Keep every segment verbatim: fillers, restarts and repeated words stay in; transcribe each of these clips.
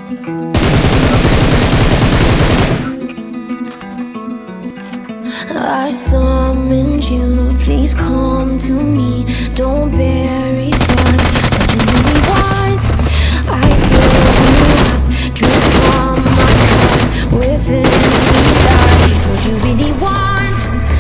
I summoned you, please come to me. Don't bury thoughts that you really want. I fill you up, drink from my cup within these eyes. What you really want?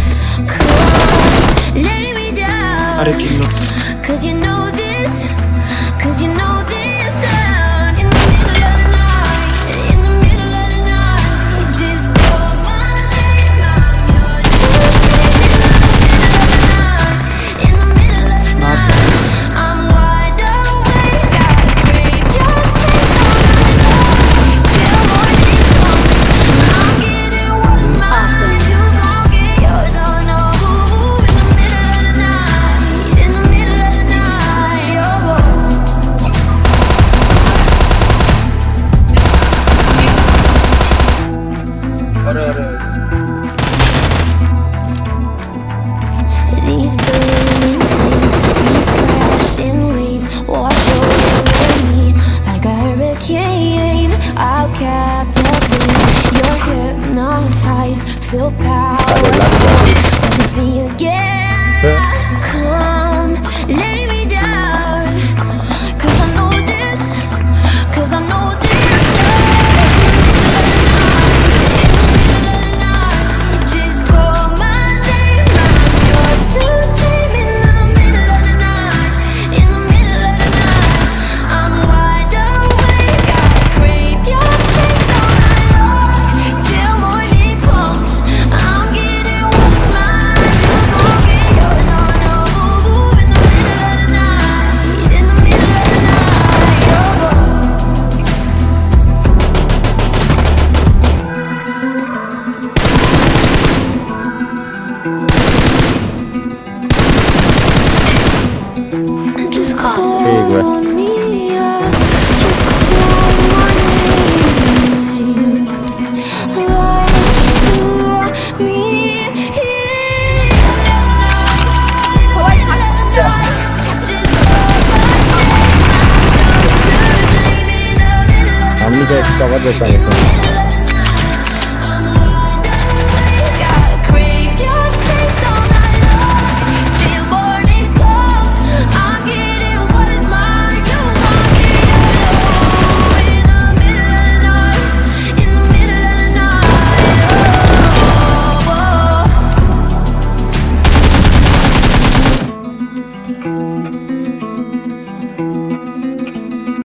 Come, lay me down. Cause you know this, cause you know this. In the middle of the night, in the middle of the night, just call my name out your in the middle of the night, I'm wide awake, I crave your taste till morning comes. I'm getting what is mine, you gon' get yours, oh no. In the middle of the night, in the middle of the night, oh. These burning flames, these crashing waves wash over me like a hurricane. I'll captivate, you're hypnotized, feel power, promise me again. Come, lay me down, cause I know this, cause I know this. Just call my name, I'm yours to tame. In the middle of the night, in the middle of the night, I'm wide awake, I crave your taste all night long, till morning comes. I'm getting what is mine, you gon' get yours, oh no. In the middle of the night, in the middle of the night, oh. Just call me up, just call my name. Like to me here. हम भी तो cover देता है।